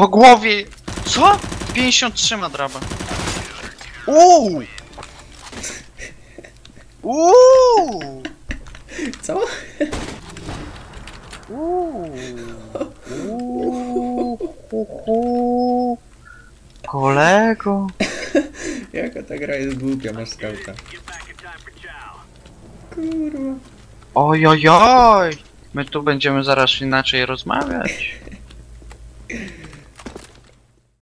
Po głowie! Co? 53 ma draba. Uuu! Uuu! Co? Kolego. Jaka ta gra jest głupia, masz skauta. Kurwa. Ojojoj! My tu będziemy zaraz inaczej rozmawiać.